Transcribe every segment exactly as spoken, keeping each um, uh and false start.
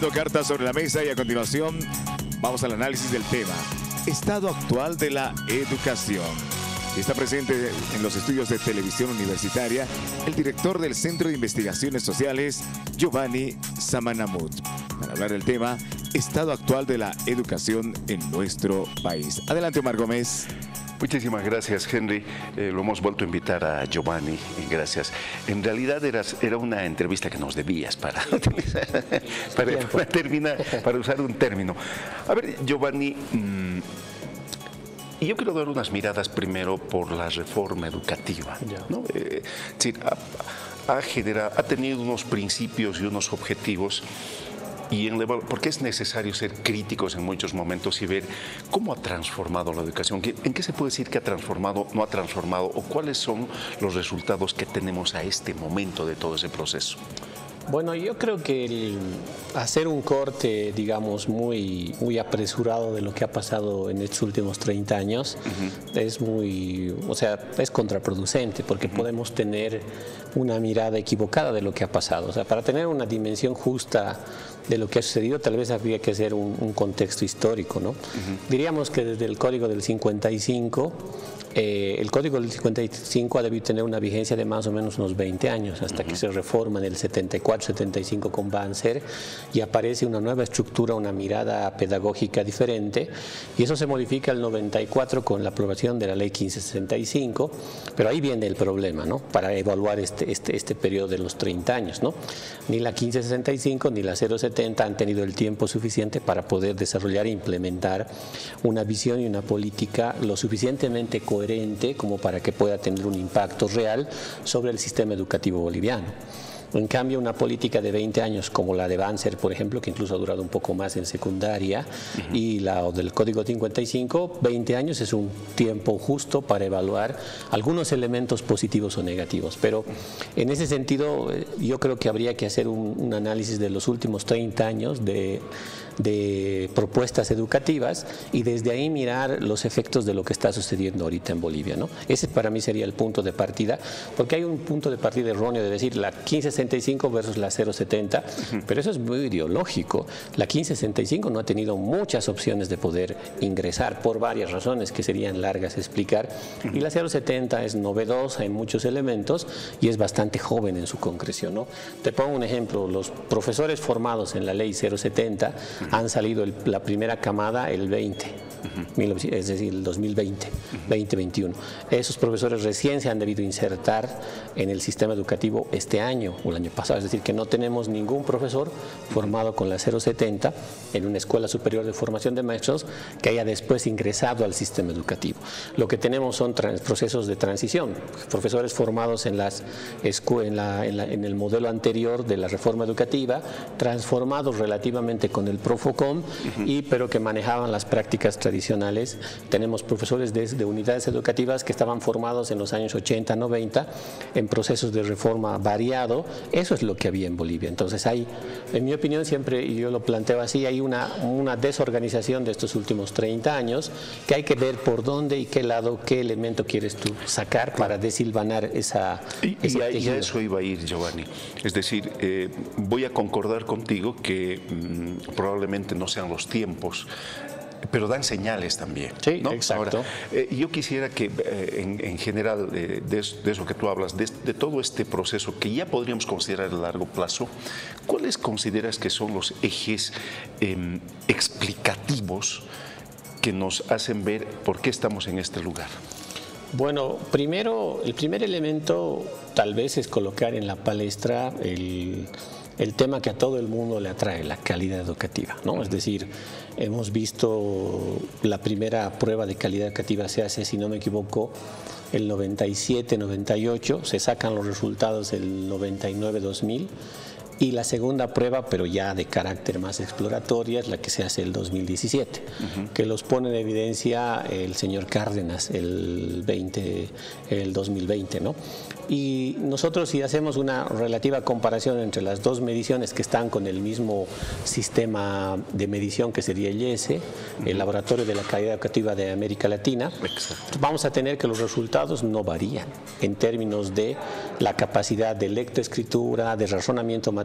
colocando cartas sobre la mesa y a continuación vamos al análisis del tema. Estado actual de la educación. Está presente en los estudios de televisión universitaria el director del Centro de Investigaciones Sociales, Giovanni Samanamut, para hablar del tema Estado actual de la educación en nuestro país. Adelante, Omar Gómez. Muchísimas gracias, Henry. Eh, lo hemos vuelto a invitar a Giovanni. Gracias. En realidad eras, era una entrevista que nos debías para, para, para terminar, para usar un término. A ver, Giovanni, mmm, yo quiero dar unas miradas primero por la reforma educativa, ¿no? Eh, es decir, ha, ha, generado, ha tenido unos principios y unos objetivos. Y en, porque es necesario ser críticos en muchos momentos y ver cómo ha transformado la educación, en qué se puede decir que ha transformado, no ha transformado, o cuáles son los resultados que tenemos a este momento de todo ese proceso. Bueno, yo creo que el hacer un corte, digamos, muy, muy apresurado de lo que ha pasado en estos últimos treinta años uh-huh. es muy, o sea, es contraproducente porque uh-huh. podemos tener una mirada equivocada de lo que ha pasado. O sea, para tener una dimensión justa de lo que ha sucedido, tal vez habría que hacer un, un contexto histórico, ¿no? Uh-huh. Diríamos que desde el Código del cincuenta y cinco, eh, el Código del cincuenta y cinco ha debido tener una vigencia de más o menos unos veinte años, hasta uh-huh. que se reforma en el setenta y cuatro, setenta y cinco con Banzer y aparece una nueva estructura, una mirada pedagógica diferente, y eso se modifica el noventa y cuatro con la aprobación de la Ley quince sesenta y cinco, pero ahí viene el problema, ¿no? Para evaluar este, este, este periodo de los treinta años, ¿no? Ni la quince sesenta y cinco ni la cero setenta han tenido el tiempo suficiente para poder desarrollar e implementar una visión y una política lo suficientemente coherente como para que pueda tener un impacto real sobre el sistema educativo boliviano. En cambio, una política de veinte años como la de Banzer, por ejemplo, que incluso ha durado un poco más en secundaria, uh-huh. y la del Código cincuenta y cinco, veinte años es un tiempo justo para evaluar algunos elementos positivos o negativos. Pero en ese sentido, yo creo que habría que hacer un, un análisis de los últimos treinta años de, de propuestas educativas y desde ahí mirar los efectos de lo que está sucediendo ahorita en Bolivia, ¿no? Ese para mí sería el punto de partida, porque hay un punto de partida erróneo de decir la quince sesenta y cinco versus la cero setenta, uh-huh. pero eso es muy ideológico. La quince sesenta y cinco no ha tenido muchas opciones de poder ingresar por varias razones que serían largas explicar, uh-huh. y la cero setenta es novedosa en muchos elementos y es bastante joven en su concreción, ¿no? Te pongo un ejemplo, los profesores formados en la ley cero setenta uh-huh. han salido el, la primera camada el veinte, uh-huh. es decir, el dos mil veinte, uh-huh. veinte veintiuno. Esos profesores recién se han debido insertar en el sistema educativo este año o el año pasado, es decir, que no tenemos ningún profesor formado con la cero setenta en una escuela superior de formación de maestros que haya después ingresado al sistema educativo. Lo que tenemos son trans, procesos de transición, profesores formados en, las, en, la, en, la, en el modelo anterior de la reforma educativa, transformados relativamente con el Profocom, uh-huh. y, pero que manejaban las prácticas tradicionales. Tenemos profesores de, de unidades educativas que estaban formados en los años ochenta, noventa en procesos de reforma variado. Eso es lo que había en Bolivia. Entonces hay, en mi opinión siempre, y yo lo planteo así, hay una, una desorganización de estos últimos treinta años que hay que ver por dónde y qué lado, qué elemento quieres tú sacar para desilvanar esa... Y, y, a, y a eso iba a ir, Giovanni. Es decir, eh, voy a concordar contigo que mmm, probablemente no sean los tiempos, pero dan señales también. Sí, ¿no? exacto. Ahora, eh, yo quisiera que eh, en, en general eh, de, de eso que tú hablas, de, de todo este proceso que ya podríamos considerar a largo plazo, ¿cuáles consideras que son los ejes eh, explicativos que nos hacen ver por qué estamos en este lugar? Bueno, primero, el primer elemento tal vez es colocar en la palestra el... el tema que a todo el mundo le atrae, la calidad educativa, ¿no? Es decir, hemos visto la primera prueba de calidad educativa se hace, si no me equivoco, el noventa y siete, noventa y ocho, se sacan los resultados del noventa y nueve, dos mil, y la segunda prueba, pero ya de carácter más exploratoria, es la que se hace el dos mil diecisiete, uh-huh. que los pone en evidencia el señor Cárdenas el, veinte, el dos mil veinte, ¿no? Y nosotros, si hacemos una relativa comparación entre las dos mediciones que están con el mismo sistema de medición que sería el I E S E, uh-huh. el Laboratorio de la Calidad Educativa de América Latina, exacto. vamos a tener que los resultados no varían en términos de la capacidad de lectoescritura, de razonamiento matemático,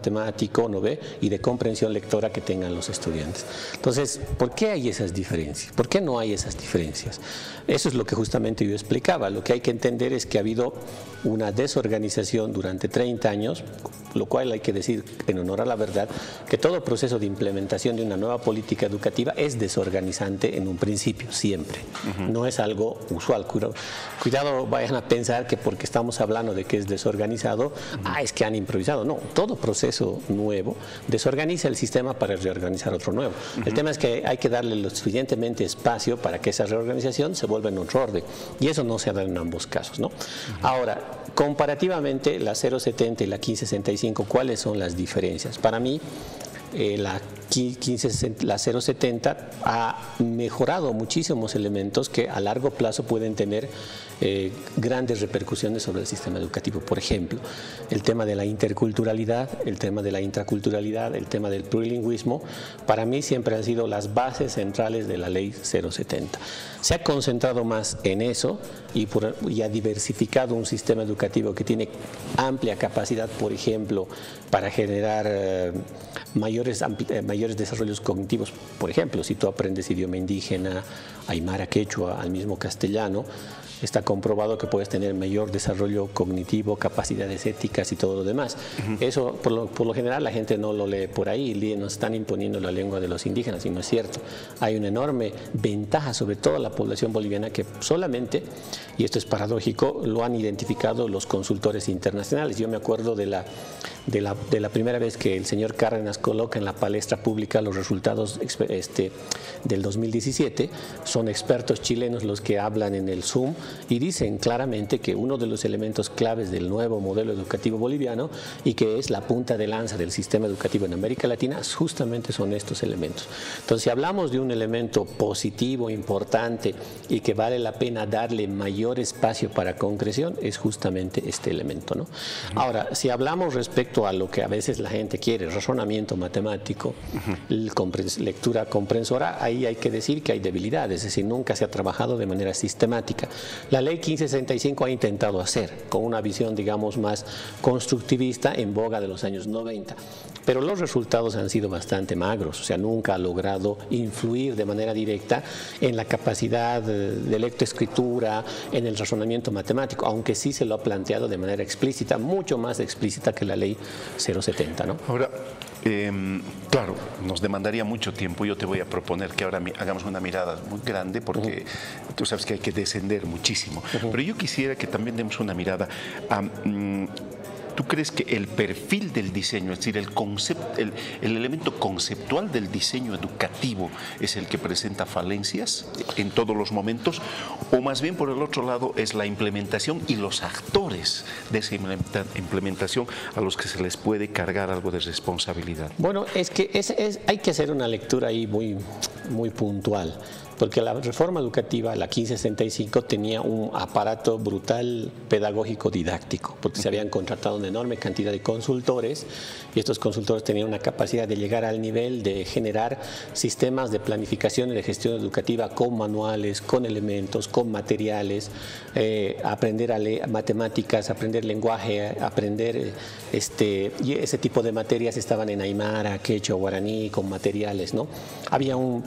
matemático, ¿no ve? Y de comprensión lectora que tengan los estudiantes. Entonces, ¿por qué hay esas diferencias? ¿Por qué no hay esas diferencias? Eso es lo que justamente yo explicaba. Lo que hay que entender es que ha habido una desorganización durante treinta años, lo cual hay que decir, en honor a la verdad, que todo proceso de implementación de una nueva política educativa es desorganizante en un principio, siempre. Uh-huh. No es algo usual. Cuidado, cuidado, vayan a pensar que porque estamos hablando de que es desorganizado, uh-huh. ah, es que han improvisado. No, todo proceso nuevo desorganiza el sistema para reorganizar otro nuevo. Uh-huh. El tema es que hay que darle lo suficientemente espacio para que esa reorganización se vuelva en otro orden. Y eso no se da en ambos casos, ¿no? Uh-huh. Ahora, comparativamente, la cero setenta y la quince sesenta y cinco, ¿cuáles son las diferencias? Para mí, eh, la, quince, la cero setenta ha mejorado muchísimos elementos que a largo plazo pueden tener eh, grandes repercusiones sobre el sistema educativo. Por ejemplo, el tema de la interculturalidad, el tema de la intraculturalidad, el tema del plurilingüismo, para mí siempre han sido las bases centrales de la ley cero setenta. Se ha concentrado más en eso y, por, y ha diversificado un sistema educativo que tiene amplia capacidad, por ejemplo, para generar eh, mayores, eh, mayores desarrollos cognitivos. Por ejemplo, si tú aprendes idioma indígena, aymara, quechua, al mismo castellano, está comprobado que puedes tener mayor desarrollo cognitivo, capacidades éticas y todo lo demás. Uh-huh. Eso, por lo, por lo general, la gente no lo lee por ahí, nos están imponiendo la lengua de los indígenas, y no es cierto. Hay una enorme ventaja sobre toda la población boliviana que solamente, y esto es paradójico, lo han identificado los consultores internacionales. Yo me acuerdo de la, de la, de la primera vez que el señor Cárdenas coloca en la palestra pública los resultados este, del dos mil diecisiete, son expertos chilenos los que hablan en el Zoom, y dicen claramente que uno de los elementos claves del nuevo modelo educativo boliviano y que es la punta de lanza del sistema educativo en América Latina justamente son estos elementos. Entonces, si hablamos de un elemento positivo, importante y que vale la pena darle mayor espacio para concreción, es justamente este elemento, ¿no? Uh-huh. Ahora, si hablamos respecto a lo que a veces la gente quiere, razonamiento matemático, uh-huh. lectura comprensora, ahí hay que decir que hay debilidades, es decir, nunca se ha trabajado de manera sistemática. La ley quince sesenta y cinco ha intentado hacer con una visión, digamos, más constructivista en boga de los años noventa, pero los resultados han sido bastante magros, o sea, nunca ha logrado influir de manera directa en la capacidad de lectoescritura, en el razonamiento matemático, aunque sí se lo ha planteado de manera explícita, mucho más explícita que la ley cero setenta, ¿no? Ahora, eh, claro, nos demandaría mucho tiempo. Yo te voy a proponer que ahora hagamos una mirada muy grande porque uh-huh. tú sabes que hay que descender muchísimo. Uh-huh. Pero yo quisiera que también demos una mirada a... Um, ¿Tú crees que el perfil del diseño, es decir, el, concept, el, el elemento conceptual del diseño educativo es el que presenta falencias en todos los momentos? ¿O más bien, por el otro lado, es la implementación y los actores de esa implementación a los que se les puede cargar algo de responsabilidad? Bueno, es que es, es, hay que hacer una lectura ahí muy, muy puntual. Porque la reforma educativa, la quince sesenta y cinco, tenía un aparato brutal pedagógico didáctico, porque se habían contratado una enorme cantidad de consultores y estos consultores tenían una capacidad de llegar al nivel de generar sistemas de planificación y de gestión educativa con manuales, con elementos, con materiales, eh, aprender a leer matemáticas, aprender lenguaje, aprender este, y ese tipo de materias estaban en aymara, quechua, guaraní, con materiales, ¿no? Había un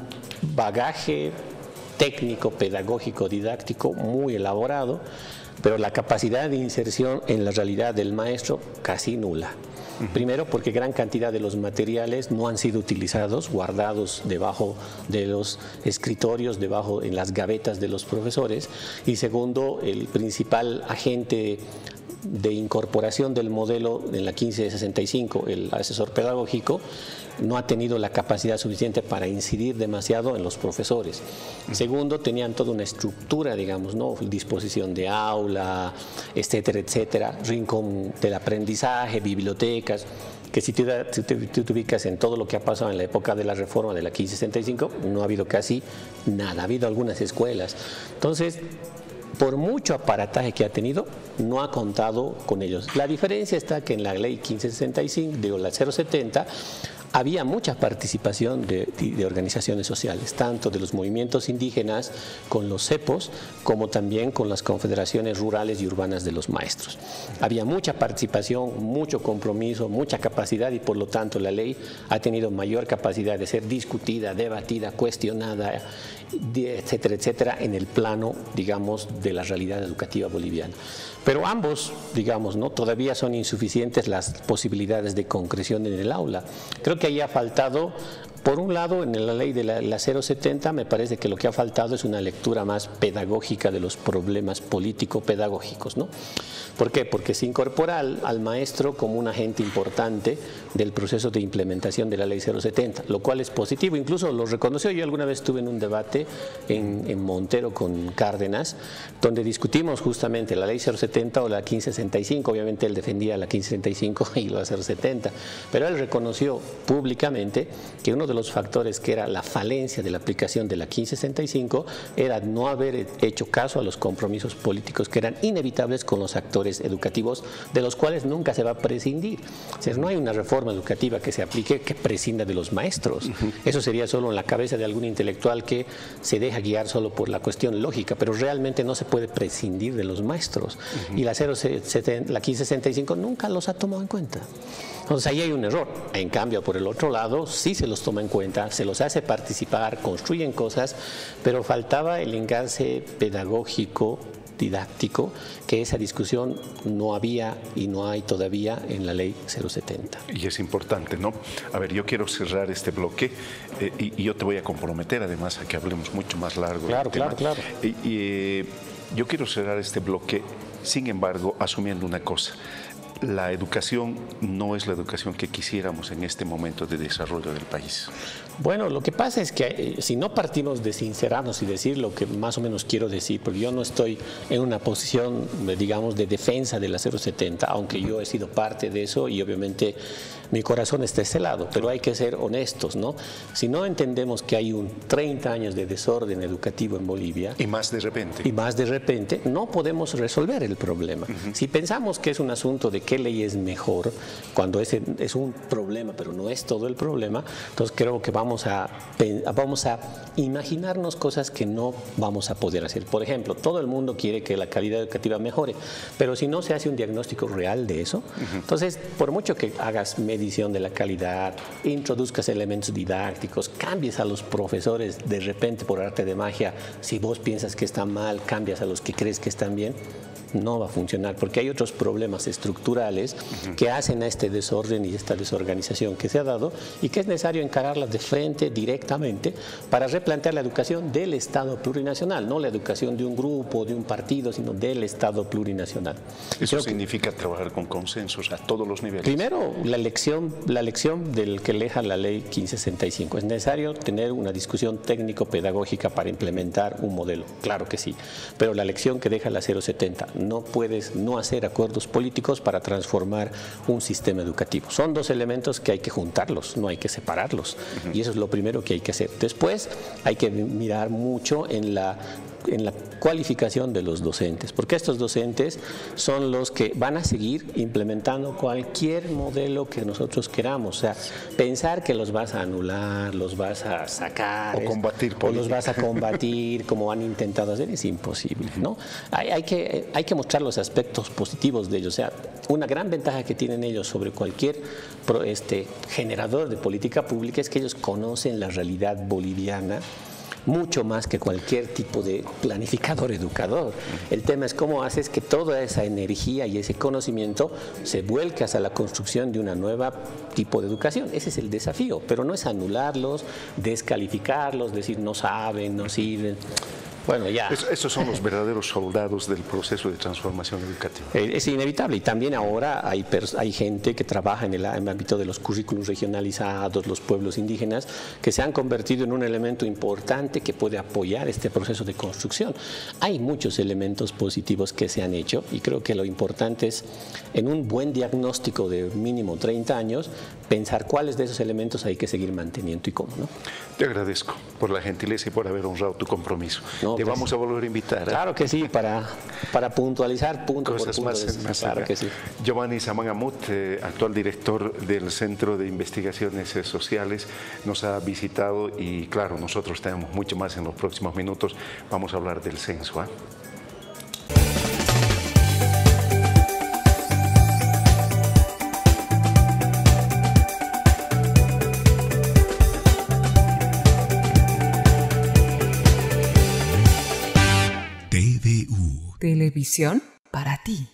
bagaje técnico, pedagógico, didáctico muy elaborado, pero la capacidad de inserción en la realidad del maestro casi nula. Uh-huh. Primero, porque gran cantidad de los materiales no han sido utilizados, guardados debajo de los escritorios, debajo en las gavetas de los profesores. Y segundo, el principal agente de incorporación del modelo en la quince sesenta y cinco, el asesor pedagógico, no ha tenido la capacidad suficiente para incidir demasiado en los profesores. Segundo, tenían toda una estructura, digamos, ¿no? Disposición de aula, etcétera, etcétera, rincón del aprendizaje, bibliotecas, que si tú te, te, te ubicas en todo lo que ha pasado en la época de la reforma de la quince sesenta y cinco, no ha habido casi nada, ha habido algunas escuelas. Entonces, por mucho aparataje que ha tenido, no ha contado con ellos. La diferencia está que en la ley quince sesenta y cinco, digo, la cero setenta, había mucha participación de, de organizaciones sociales, tanto de los movimientos indígenas con los cepos, como también con las confederaciones rurales y urbanas de los maestros. Había mucha participación, mucho compromiso, mucha capacidad y por lo tanto la ley ha tenido mayor capacidad de ser discutida, debatida, cuestionada, etcétera, etcétera, en el plano, digamos, de la realidad educativa boliviana. Pero ambos, digamos, ¿no? Todavía son insuficientes las posibilidades de concreción en el aula. Creo que ahí ha faltado, por un lado, en la ley de la, la cero setenta, me parece que lo que ha faltado es una lectura más pedagógica de los problemas político-pedagógicos, ¿no? ¿Por qué? Porque se incorpora al, al maestro como un agente importante del proceso de implementación de la ley cero setenta, lo cual es positivo, incluso lo reconoció. Yo alguna vez estuve en un debate en, en Montero con Cárdenas, donde discutimos justamente la ley cero setenta o la quince sesenta y cinco, obviamente él defendía la quince sesenta y cinco y la cero setenta, pero él reconoció públicamente que uno de los factores que era la falencia de la aplicación de la quince sesenta y cinco era no haber hecho caso a los compromisos políticos que eran inevitables con los actores educativos, de los cuales nunca se va a prescindir. O sea, no hay una reforma educativa que se aplique que prescinda de los maestros. Uh-huh. Eso sería solo en la cabeza de algún intelectual que se deja guiar solo por la cuestión lógica, pero realmente no se puede prescindir de los maestros. Uh-huh. Y la, cero setenta, la quince sesenta y cinco nunca los ha tomado en cuenta. Entonces ahí hay un error. En cambio, por el otro lado, sí se los toma en cuenta, se los hace participar, construyen cosas, pero faltaba el engarce pedagógico, didáctico, que esa discusión no había y no hay todavía en la ley cero setenta. Y es importante, ¿no? A ver, yo quiero cerrar este bloque eh, y, y yo te voy a comprometer además a que hablemos mucho más largo. Claro, claro, claro. Y, y eh, yo quiero cerrar este bloque, sin embargo, asumiendo una cosa. La educación no es la educación que quisiéramos en este momento de desarrollo del país. Bueno, lo que pasa es que eh, si no partimos de sincerarnos y decir lo que más o menos quiero decir, porque yo no estoy en una posición, digamos, de defensa de la cero setenta, aunque yo he sido parte de eso y obviamente mi corazón está de ese lado, pero hay que ser honestos, ¿no? Si no entendemos que hay un treinta años de desorden educativo en Bolivia. Y más de repente. Y más de repente, no podemos resolver el problema. Uh-huh. Si pensamos que es un asunto de qué ley es mejor, cuando ese es un problema, pero no es todo el problema, entonces creo que vamos a, vamos a imaginarnos cosas que no vamos a poder hacer. Por ejemplo, todo el mundo quiere que la calidad educativa mejore, pero si no se hace un diagnóstico real de eso, uh-huh. entonces, por mucho que hagas medición de la calidad, introduzcas elementos didácticos, cambies a los profesores de repente por arte de magia, si vos piensas que está mal, cambias a los que crees que están bien, no va a funcionar, porque hay otros problemas estructurales uh-huh. que hacen a este desorden y esta desorganización que se ha dado y que es necesario encararlas de frente, directamente, para replantear la educación del Estado plurinacional, no la educación de un grupo, de un partido, sino del Estado plurinacional. Eso significa que, trabajar con consensos a todos los niveles. Primero, la lección, la lección del que deja la ley quince sesenta y cinco. Es necesario tener una discusión técnico-pedagógica para implementar un modelo, claro que sí, pero la lección que deja la cero setenta, no puedes no hacer acuerdos políticos para transformar un sistema educativo. Son dos elementos que hay que juntarlos, no hay que separarlos. Uh-huh. Y eso es lo primero que hay que hacer. Después hay que mirar mucho en la en la cualificación de los docentes, porque estos docentes son los que van a seguir implementando cualquier modelo que nosotros queramos. O sea, pensar que los vas a anular, los vas a sacar, o combatir, o los vas a combatir como han intentado hacer, es imposible, ¿no? Hay, hay, que, hay que mostrar los aspectos positivos de ellos. O sea, una gran ventaja que tienen ellos sobre cualquier este, generador de política pública es que ellos conocen la realidad boliviana mucho más que cualquier tipo de planificador educador. El tema es cómo haces que toda esa energía y ese conocimiento se vuelque hacia la construcción de una nueva tipo de educación. Ese es el desafío, pero no es anularlos, descalificarlos, decir no saben, no sirven. Bueno, ya. Es, esos son los verdaderos soldados del proceso de transformación educativa. Es inevitable y también ahora hay, hay gente que trabaja en el, en el ámbito de los currículos regionalizados, los pueblos indígenas, que se han convertido en un elemento importante que puede apoyar este proceso de construcción. Hay muchos elementos positivos que se han hecho y creo que lo importante es, en un buen diagnóstico de mínimo treinta años, pensar cuáles de esos elementos hay que seguir manteniendo y cómo, ¿no? Te agradezco por por la gentileza y por haber honrado tu compromiso. No, Te pues, vamos a volver a invitar. Claro ¿eh? que sí, para, para puntualizar punto Cosas por punto. Más, más claro que sí. Giovanni Saman-Amut, eh, actual director del Centro de Investigaciones eh, Sociales, nos ha visitado y claro, nosotros tenemos mucho más en los próximos minutos. Vamos a hablar del censo. ¿eh? Televisión para ti.